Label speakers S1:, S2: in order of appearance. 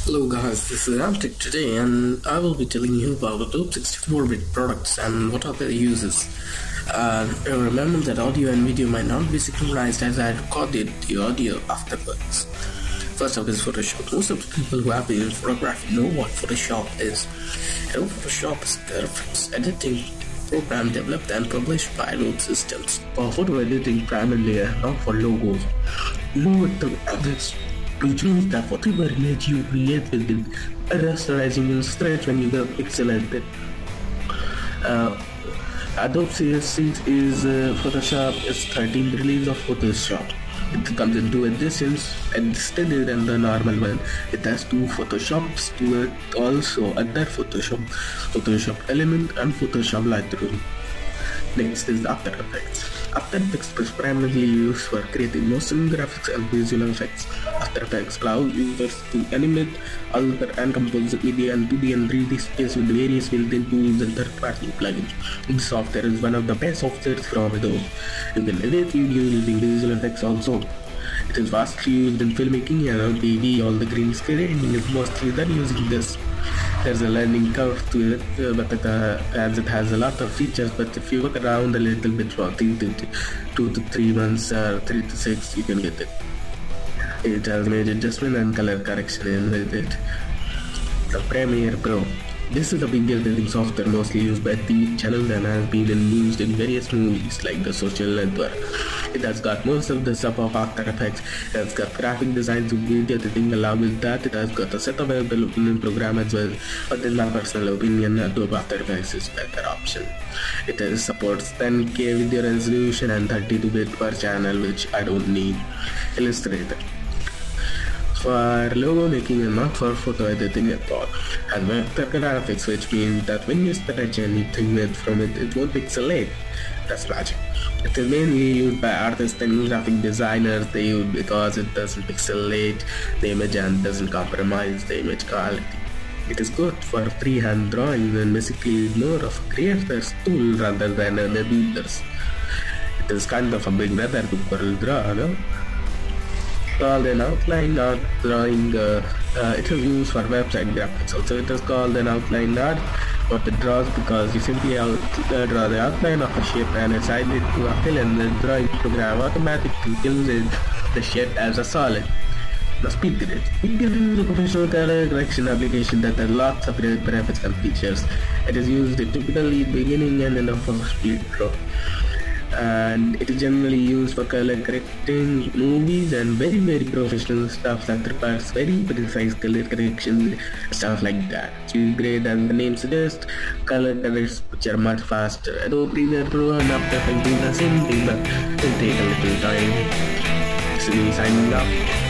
S1: Hello guys, this is Amtic today and I will be telling you about Adobe 64-bit products and what are their uses. Remember that audio and video might not be synchronized as I recorded the audio afterwards. First up is Photoshop. Most of the people who have been in photography know what Photoshop is. Photoshop is the graphics editing program developed and published by Adobe Systems for photo editing primarily and not for logos. Lower the average, which means that whatever image you create will be rasterizing and stretch when you get pixelated. Adobe CS6 is Photoshop is 13th release of Photoshop. It comes in two editions, and the standard and the normal one. It has two Photoshops to it also, other Photoshop Element and Photoshop Lightroom. Next is After Effects. After Effects is primarily used for creating motion graphics and visual effects. After Effects allows users to animate, alter and compose media in 2D and 3D space with various built-in tools and third-party plugins. This software is one of the best softwares from Adobe. You can edit video using visual effects also. It is vastly used in filmmaking and on TV. All the green screening is mostly done using this. There's a learning curve to it, as it has a lot of features, but if you look around a little bit for 2 to 3 months or 3 to 6, you can get it. It has major adjustment and color correction in with it. The Premiere Pro. This is a video editing software mostly used by TV channels and has been used in various movies like The Social Network. It has got most of the stuff of After Effects. It has got graphic designs with video editing along with that. It has got a set of development program as well, but in my personal opinion, Adobe After Effects is a better option. It supports 10K video resolution and 32-bit per channel, which I don't need. Illustrator. For logo making and not for photo editing at all. Has vector graphics, which means that when you stretch anything from it, it won't pixelate. That's magic. It is mainly used by artists and graphic designers. They use it because it doesn't pixelate the image and doesn't compromise the image quality. It is good for freehand drawing and basically more of a creator's tool rather than an editor's. It is kind of a big brother to draw, no? Called an outline art drawing. It is used for website graphics also. It is called an outline art, what it draws because you simply draw the outline of a shape and assign it to a fill, and the drawing program automatically fills in the shape as a solid. The Speed Grid. Speed Grid is a professional color correction application that has lots of benefits and features. It is used typically at the beginning and end of Speed Pro. And it is generally used for color correcting movies and very professional stuff that requires very precise color correction, stuff like that. Speed Grid, as the name suggests, color corrects picture much faster. Adobe Premiere Pro and After Effects do the same thing, but it will take a little time. This is me signing off.